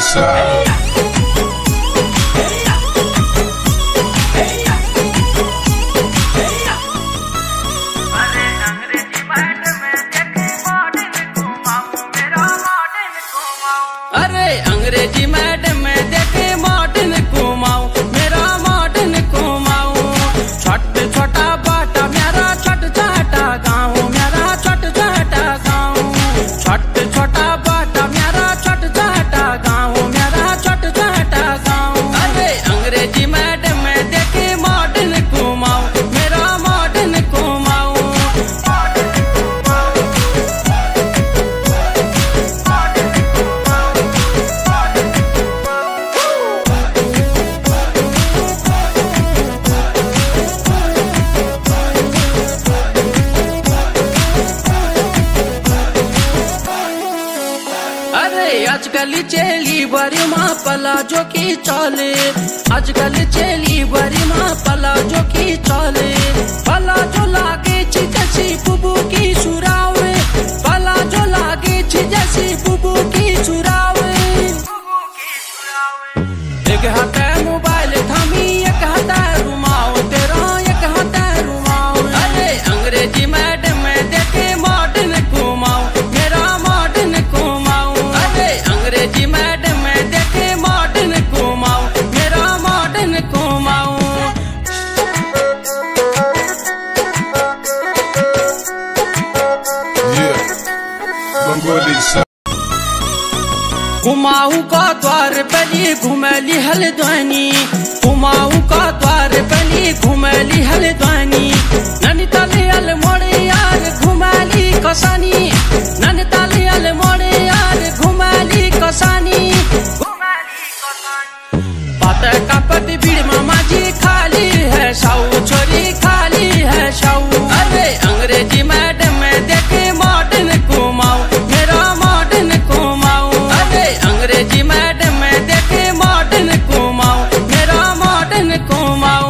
side. अरे अंग्रेजी madam में देखे मॉडर्न घुमाऊं, मेरा मॉडर्न घुमाऊं। छोट छोटा बाटा मेरा छोट छोटा गाँव, मेरा छोट छोटा गाँव। छोट छोटा बाटा मेरा छोट छोटा गाँव, मेरा छोट छोटा गाँव। अरे अंग्रेजी मैडम में देखे मॉडर्न घुमाऊं, मेरा मॉडर्न घुमाऊं। अरे आजकल चेली बड़ी माँ पला जो की चले, आजकल चेली बड़ी माँ पला जो की चले। पला जो लागे छी जैसी बुबू की सुरावे, पला जो लागे छी जैसी बुबू की सुरावे। एक हाथ मोबाइल थामी, एक हाथ रुमाओ तेरा, एक हाथ रुमाओ। अरे अंग्रेजी मैडम में देखे मॉडर्न घुमाऊं, मेरा मॉडर्न घुमाऊं। अरे अंग्रेजी मैडम में देखे मॉडर्न घुमाऊं, मेरा मॉडर्न घुमाऊं। Yeah, Mongolian side. कुमाऊं का द्वार बली घुमली हल्द्वानी, कुमाऊं का द्वार बली घुमली हल्द्वानी। नैनीताल अल्मोड़े यार घुमली कसानी, नैनीताल अल्मोड़े यार घुमली कसानी। बात का पति भीड़ मामा जी खाली है साऊ, छोरी खाली है साऊ। अरे अंग्रेजी मैडम में देखे मॉडर्न घुमाऊं, मेरा मॉडर्न घुमाऊं। अरे अंग्रेजी मैडम में देखे मॉडर्न घुमाऊं, मेरा मॉडर्न घुमाऊं।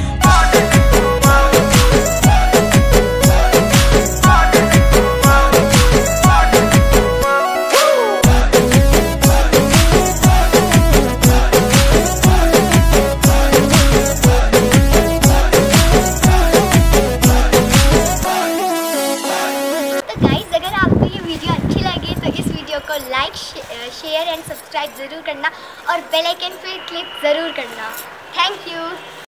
को लाइक शेयर एंड सब्सक्राइब ज़रूर करना और बेल आइकन पे क्लिक ज़रूर करना। Thank you.